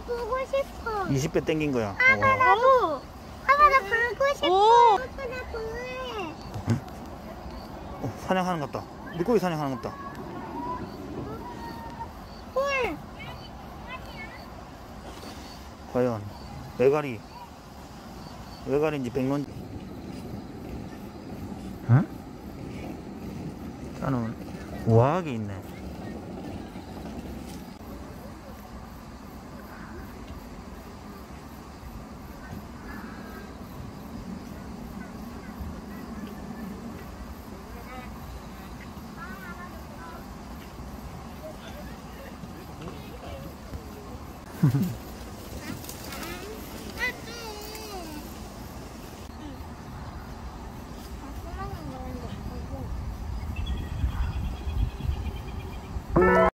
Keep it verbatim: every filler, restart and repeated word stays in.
보고 싶어. 이십 배 땡긴 거야. 아빠 와. 나도. 아빠 나 보고 싶어. 오. 아빠 나 볼래. 어, 사냥하는 것 같다. 물고기 사냥하는 것 같다. 헐. 과연 외가리 외가리인지 백론지. 응? 나는 우아하게 있네.